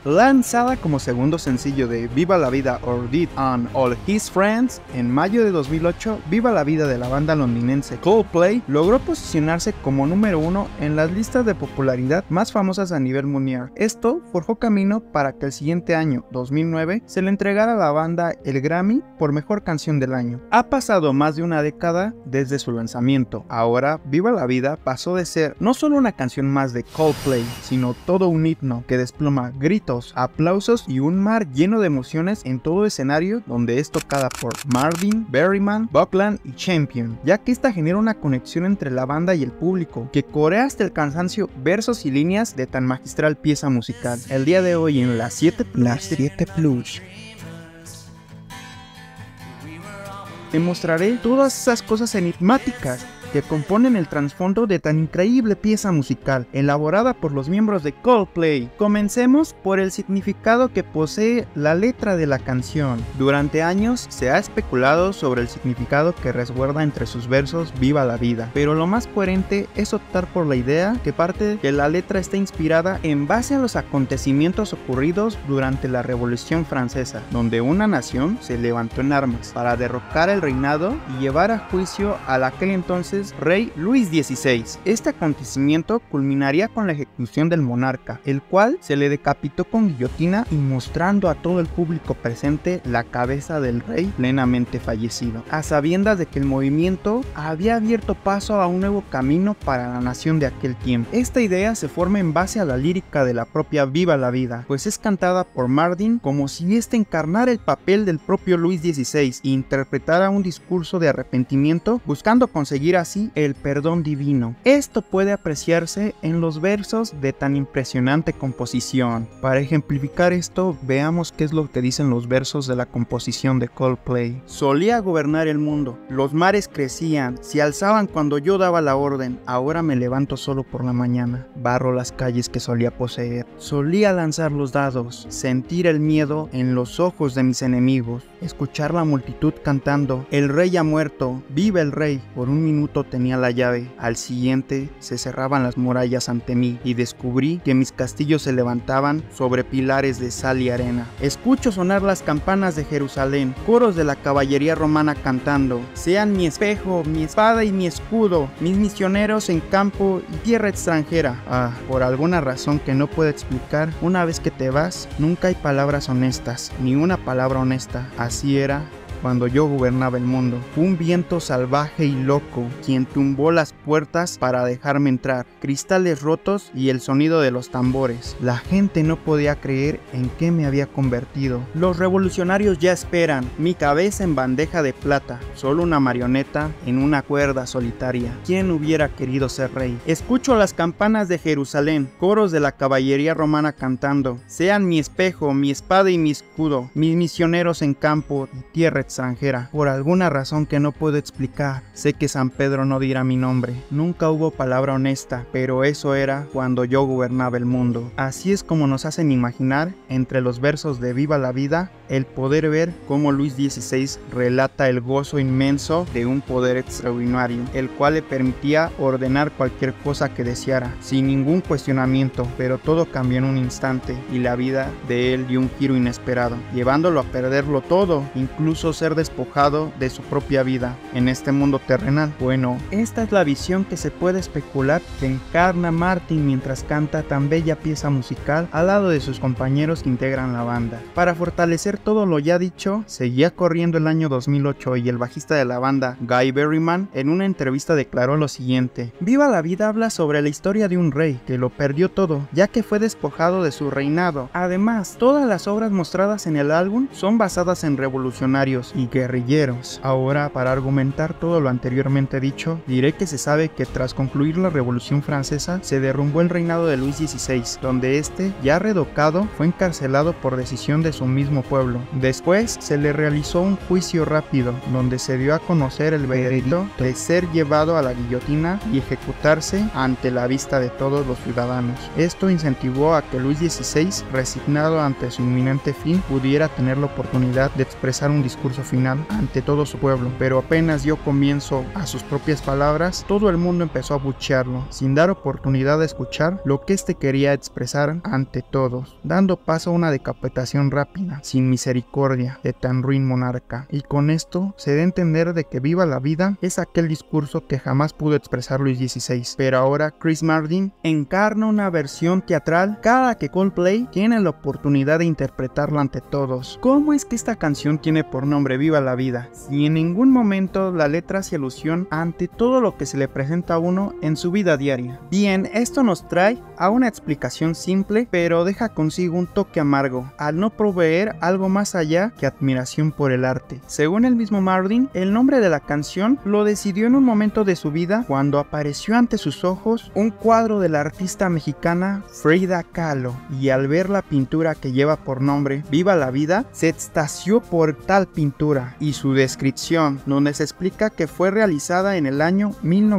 Lanzada como segundo sencillo de Viva la Vida or Dead and All His Friends, en mayo de 2008, Viva la Vida de la banda londinense Coldplay logró posicionarse como número 1 en las listas de popularidad más famosas a nivel mundial. Esto forjó camino para que el siguiente año, 2009, se le entregara a la banda el Grammy por Mejor Canción del Año. Ha pasado más de una década desde su lanzamiento. Ahora, Viva la Vida pasó de ser no solo una canción más de Coldplay, sino todo un himno que desploma gritos, aplausos y un mar lleno de emociones en todo escenario donde es tocada por Martin, Berryman, Buckland y Champion, ya que esta genera una conexión entre la banda y el público, que corea hasta el cansancio versos y líneas de tan magistral pieza musical. El día de hoy en las 7 Plus te mostraré todas esas cosas enigmáticas que componen el trasfondo de tan increíble pieza musical, elaborada por los miembros de Coldplay. Comencemos por el significado que posee la letra de la canción. Durante años se ha especulado sobre el significado que resguarda entre sus versos Viva la Vida, pero lo más coherente es optar por la idea que parte que la letra está inspirada en base a los acontecimientos ocurridos durante la Revolución Francesa, donde una nación se levantó en armas para derrocar el reinado y llevar a juicio al aquel entonces rey Luis XVI. Este acontecimiento culminaría con la ejecución del monarca, el cual se le decapitó con guillotina y mostrando a todo el público presente la cabeza del rey plenamente fallecido, a sabiendas de que el movimiento había abierto paso a un nuevo camino para la nación de aquel tiempo. Esta idea se forma en base a la lírica de la propia Viva la Vida, pues es cantada por Martin como si éste encarnara el papel del propio Luis XVI e interpretara un discurso de arrepentimiento, buscando conseguir así el perdón divino. Esto puede apreciarse en los versos de tan impresionante composición. Para ejemplificar esto, veamos qué es lo que dicen los versos de la composición de Coldplay. Solía gobernar el mundo, los mares crecían, se alzaban cuando yo daba la orden, ahora me levanto solo por la mañana, barro las calles que solía poseer, solía lanzar los dados, sentir el miedo en los ojos de mis enemigos, escuchar la multitud cantando, el rey ha muerto, vive el rey, por un minuto tenía la llave, al siguiente se cerraban las murallas ante mí y descubrí que mis castillos se levantaban sobre pilares de sal y arena. Escucho sonar las campanas de Jerusalén, coros de la caballería romana cantando, sean mi espejo, mi espada y mi escudo, mis misioneros en campo y tierra extranjera. Por alguna razón que no puedo explicar, una vez que te vas, nunca hay palabras honestas, ni una palabra honesta. Así era cuando yo gobernaba el mundo. Un viento salvaje y loco quien tumbó las puertas para dejarme entrar, cristales rotos y el sonido de los tambores. La gente no podía creer en qué me había convertido. Los revolucionarios ya esperan, mi cabeza en bandeja de plata, solo una marioneta en una cuerda solitaria. ¿Quién hubiera querido ser rey? Escucho las campanas de Jerusalén, coros de la caballería romana cantando, sean mi espejo, mi espada y mi escudo, mis misioneros en campo y tierra extranjera. Por alguna razón que no puedo explicar, sé que San Pedro no dirá mi nombre. Nunca hubo palabra honesta, pero eso era cuando yo gobernaba el mundo. Así es como nos hacen imaginar, entre los versos de Viva la Vida, el poder ver cómo Luis XVI relata el gozo inmenso de un poder extraordinario, el cual le permitía ordenar cualquier cosa que deseara, sin ningún cuestionamiento, pero todo cambió en un instante, y la vida de él dio un giro inesperado, llevándolo a perderlo todo, incluso ser despojado de su propia vida en este mundo terrenal. Bueno, esta es la visión que se puede especular que encarna Martin mientras canta tan bella pieza musical al lado de sus compañeros que integran la banda. Para fortalecer todo lo ya dicho, seguía corriendo el año 2008 y el bajista de la banda, Guy Berryman, en una entrevista declaró lo siguiente: Viva la Vida habla sobre la historia de un rey que lo perdió todo, ya que fue despojado de su reinado. Además, todas las obras mostradas en el álbum son basadas en revolucionarios y guerrilleros. Ahora, para argumentar todo lo anteriormente dicho, diré que se sabe que tras concluir la Revolución Francesa, se derrumbó el reinado de Luis XVI, donde este, ya redocado, fue encarcelado por decisión de su mismo pueblo. Después, se le realizó un juicio rápido, donde se dio a conocer el veredicto de ser llevado a la guillotina y ejecutarse ante la vista de todos los ciudadanos. Esto incentivó a que Luis XVI, resignado ante su inminente fin, pudiera tener la oportunidad de expresar un discurso discurso final ante todo su pueblo, pero apenas dio comienzo a sus propias palabras, todo el mundo empezó a abuchearlo, sin dar oportunidad de escuchar lo que éste quería expresar ante todos, dando paso a una decapitación rápida, sin misericordia, de tan ruin monarca. Y con esto se da a entender de que Viva la Vida es aquel discurso que jamás pudo expresar Luis XVI, pero ahora Chris Martin encarna una versión teatral cada que Coldplay tiene la oportunidad de interpretarla ante todos. ¿Cómo es que esta canción tiene por nombre Viva la Vida? Si en ningún momento la letra hace alusión ante todo lo que se le presenta a uno en su vida diaria. Bien, esto nos trae a una explicación simple, pero deja consigo un toque amargo, al no proveer algo más allá que admiración por el arte. Según el mismo Martin, el nombre de la canción lo decidió en un momento de su vida cuando apareció ante sus ojos un cuadro de la artista mexicana Frida Kahlo, y al ver la pintura que lleva por nombre Viva la Vida, se extasió por tal pintura y su descripción, donde se explica que fue realizada en el año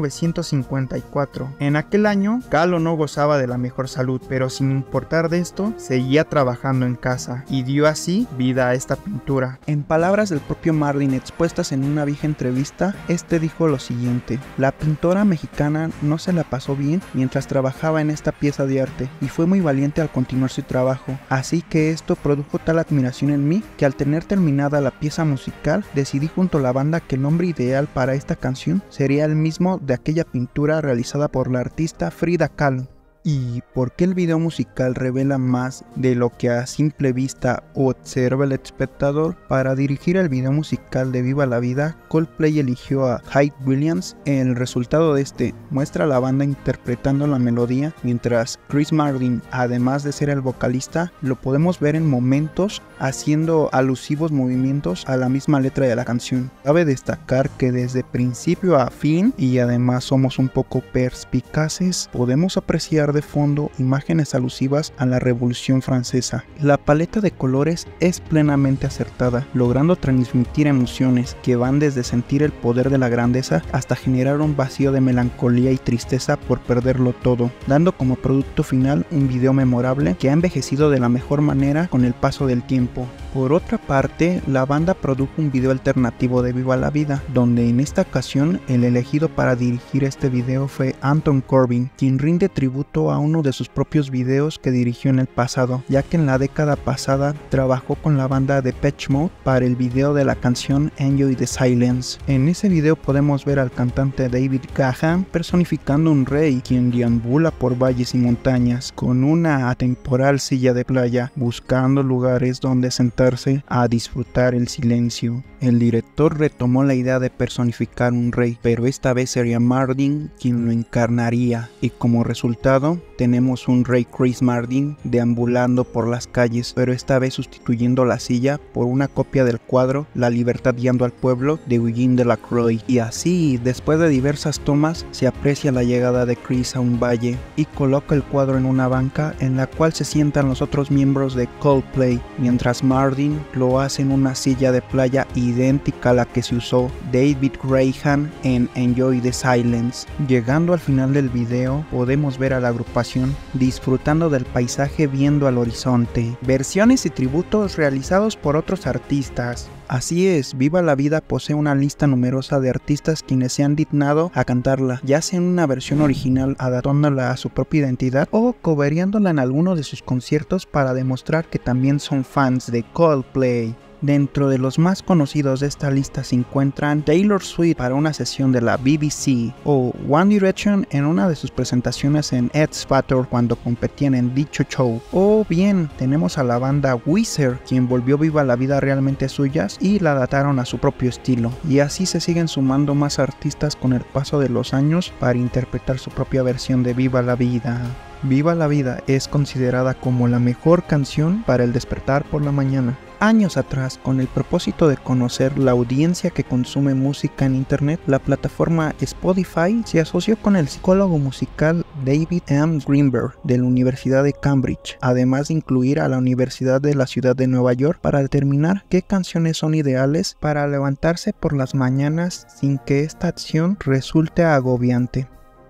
1954. En aquel año, Kahlo no gozaba de la mejor salud, pero sin importar de esto, seguía trabajando en casa y dio así vida a esta pintura. En palabras del propio Martin expuestas en una vieja entrevista, este dijo lo siguiente: la pintora mexicana no se la pasó bien mientras trabajaba en esta pieza de arte y fue muy valiente al continuar su trabajo, así que esto produjo tal admiración en mí que al tener terminada la pieza musical decidí junto a la banda que el nombre ideal para esta canción sería el mismo de aquella pintura realizada por la artista Frida Kahlo. ¿Y por qué el video musical revela más de lo que a simple vista observa el espectador? Para dirigir el video musical de Viva la Vida, Coldplay eligió a Hype Williams. El resultado de este muestra a la banda interpretando la melodía, mientras Chris Martin, además de ser el vocalista, lo podemos ver en momentos haciendo alusivos movimientos a la misma letra de la canción. Cabe destacar que desde principio a fin, y además somos un poco perspicaces, podemos apreciar de fondo imágenes alusivas a la Revolución Francesa. La paleta de colores es plenamente acertada, logrando transmitir emociones que van desde sentir el poder de la grandeza hasta generar un vacío de melancolía y tristeza por perderlo todo, dando como producto final un video memorable que ha envejecido de la mejor manera con el paso del tiempo. Por otra parte, la banda produjo un video alternativo de Viva la Vida, donde en esta ocasión el elegido para dirigir este video fue Anton Corbijn, quien rinde tributo a uno de sus propios videos que dirigió en el pasado, ya que en la década pasada trabajó con la banda Depeche Mode para el video de la canción Enjoy the Silence. En ese video podemos ver al cantante David Gahan personificando un rey quien deambula por valles y montañas con una atemporal silla de playa, buscando lugares donde sentarse a disfrutar el silencio. El director retomó la idea de personificar un rey, pero esta vez sería Martin quien lo encarnaría, y como resultado tenemos un rey Chris Martin deambulando por las calles, pero esta vez sustituyendo la silla por una copia del cuadro La libertad guiando al pueblo de Eugene Delacroix. Y así, después de diversas tomas, se aprecia la llegada de Chris a un valle y coloca el cuadro en una banca en la cual se sientan los otros miembros de Coldplay, mientras Martin lo hace en una silla de playa idéntica a la que se usó David Gahan en Enjoy the Silence. Llegando al final del video, podemos ver a la agrupación disfrutando del paisaje viendo al horizonte. Versiones y tributos realizados por otros artistas. Así es, Viva la Vida posee una lista numerosa de artistas quienes se han dignado a cantarla, ya sea en una versión original adaptándola a su propia identidad o cobereándola en alguno de sus conciertos para demostrar que también son fans de Coldplay. Dentro de los más conocidos de esta lista se encuentran Taylor Swift para una sesión de la BBC, o One Direction en una de sus presentaciones en X Factor cuando competían en dicho show, o bien tenemos a la banda Weezer, quien volvió Viva la Vida realmente suyas y la adaptaron a su propio estilo, y así se siguen sumando más artistas con el paso de los años para interpretar su propia versión de Viva la Vida. Viva la Vida es considerada como la mejor canción para el despertar por la mañana. Años atrás, con el propósito de conocer la audiencia que consume música en internet, la plataforma Spotify se asoció con el psicólogo musical David M. Greenberg de la Universidad de Cambridge, además de incluir a la Universidad de la Ciudad de Nueva York para determinar qué canciones son ideales para levantarse por las mañanas sin que esta acción resulte agobiante.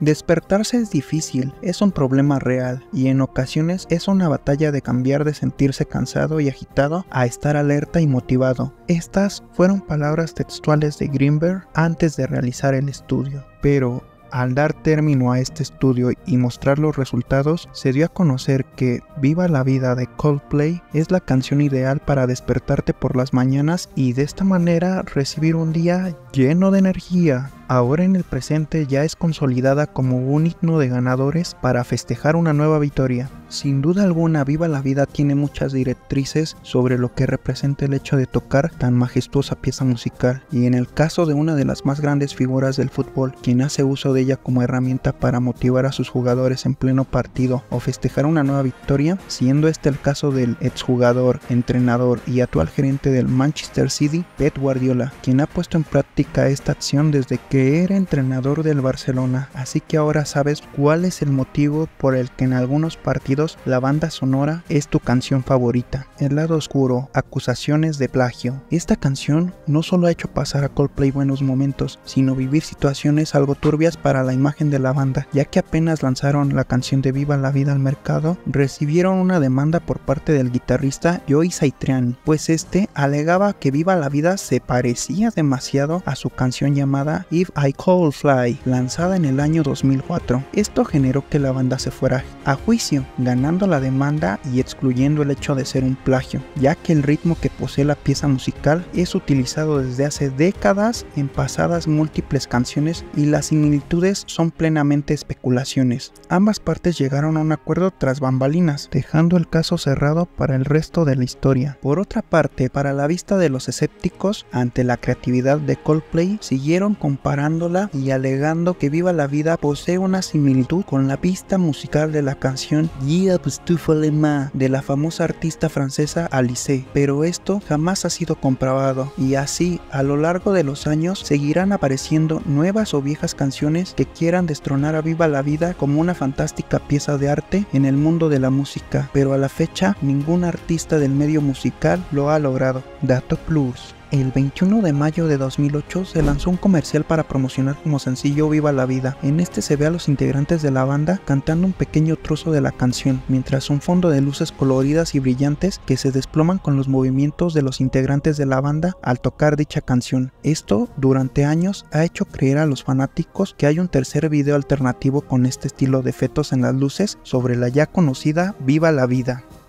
Despertarse es difícil, es un problema real y en ocasiones es una batalla de cambiar de sentirse cansado y agitado a estar alerta y motivado. Estas fueron palabras textuales de Greenberg antes de realizar el estudio, pero al dar término a este estudio y mostrar los resultados, se dio a conocer que Viva la Vida de Coldplay es la canción ideal para despertarte por las mañanas y de esta manera recibir un día lleno de energía. Ahora en el presente ya es consolidada como un himno de ganadores para festejar una nueva victoria. Sin duda alguna, Viva la Vida tiene muchas directrices sobre lo que representa el hecho de tocar tan majestuosa pieza musical, y en el caso de una de las más grandes figuras del fútbol, quien hace uso de ella como herramienta para motivar a sus jugadores en pleno partido o festejar una nueva victoria, siendo este el caso del exjugador, entrenador y actual gerente del Manchester City, Pep Guardiola, quien ha puesto en práctica esta acción desde que era entrenador del Barcelona, así que ahora sabes cuál es el motivo por el que en algunos partidos la banda sonora es tu canción favorita. El lado oscuro, acusaciones de plagio. Esta canción no solo ha hecho pasar a Coldplay buenos momentos, sino vivir situaciones algo turbias para la imagen de la banda, ya que apenas lanzaron la canción de Viva la Vida al mercado, recibieron una demanda por parte del guitarrista Joey Satriani, pues este alegaba que Viva la Vida se parecía demasiado a su canción llamada If I Could Fly, lanzada en el año 2004. Esto generó que la banda se fuera a juicio, ganando la demanda y excluyendo el hecho de ser un plagio, ya que el ritmo que posee la pieza musical es utilizado desde hace décadas en pasadas múltiples canciones y las similitudes son plenamente especulaciones. Ambas partes llegaron a un acuerdo tras bambalinas, dejando el caso cerrado para el resto de la historia. Por otra parte, para la vista de los escépticos ante la creatividad de Coldplay, siguieron comparándola y alegando que Viva la Vida posee una similitud con la pista musical de la canción Yeah pues tu folema de la famosa artista francesa Alice, pero esto jamás ha sido comprobado, y así a lo largo de los años seguirán apareciendo nuevas o viejas canciones que quieran destronar a Viva la Vida como una fantástica pieza de arte en el mundo de la música, pero a la fecha ningún artista del medio musical lo ha logrado. Dato Plus. El 21 de mayo de 2008 se lanzó un comercial para promocionar como sencillo Viva la Vida. En este se ve a los integrantes de la banda cantando un pequeño trozo de la canción, mientras un fondo de luces coloridas y brillantes que se desploman con los movimientos de los integrantes de la banda al tocar dicha canción. Esto durante años ha hecho creer a los fanáticos que hay un tercer video alternativo con este estilo de efectos en las luces sobre la ya conocida Viva la Vida.